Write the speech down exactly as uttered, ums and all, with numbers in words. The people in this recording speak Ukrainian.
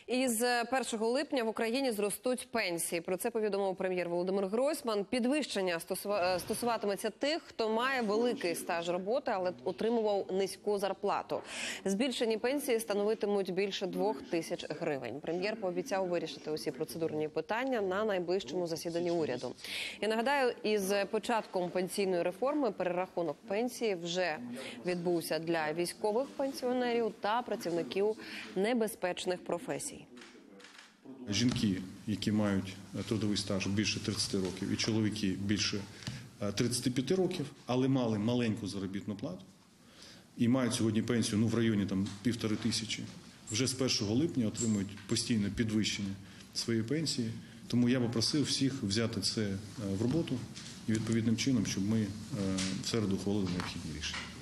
Із першого липня в Україні зростуть пенсії. Про це повідомив прем'єр Володимир Гройсман. Підвищення стосуватиметься тих, хто має великий стаж роботи, але отримував низьку зарплату. Збільшені пенсії становитимуть більше двох тисяч гривень. Прем'єр пообіцяв вирішити усі процедурні питання на найближчому засіданні уряду. Я нагадаю, із початком пенсійної реформи перерахунок пенсії вже відбувся для військових пенсіонерів та працівників небезпечних професій. Жінки, які мають трудовий стаж більше тридцяти років, і чоловіки більше тридцяти п'яти років, але мали маленьку заробітну плату і мають сьогодні пенсію ну, в районі там, півтори тисячі, вже з першого липня отримують постійне підвищення своєї пенсії. Тому я попросив всіх взяти це в роботу і відповідним чином, щоб ми в середу ухвалили необхідні рішення.